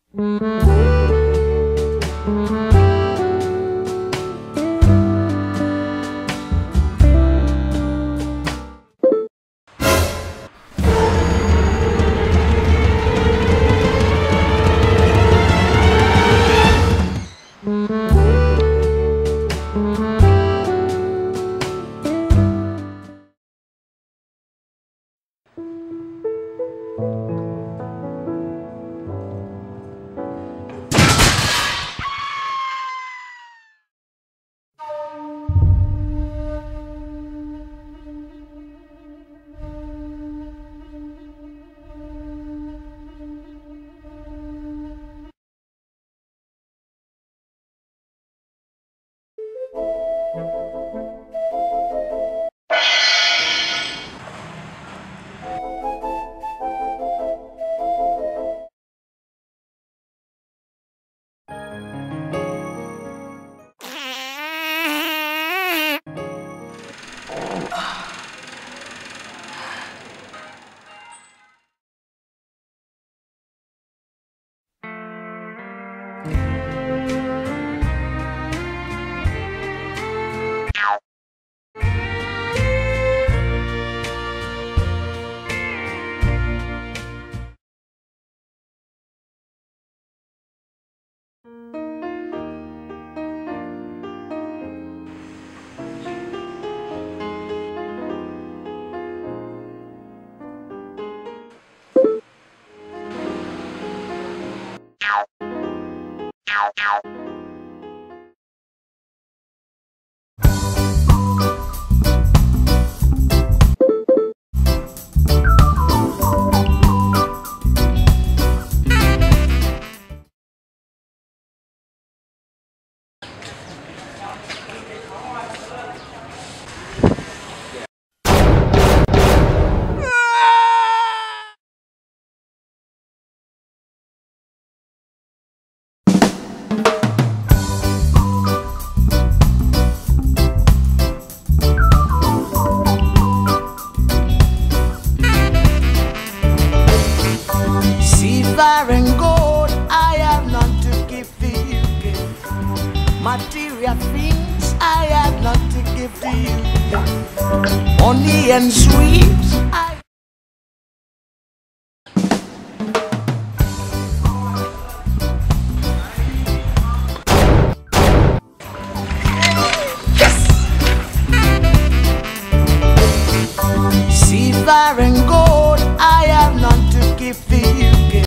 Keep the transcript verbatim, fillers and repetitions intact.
Silver and gold, I have none to give to you. Material things, I have none to give to you. Honey and sweets, I silver and gold, I have none to give thee.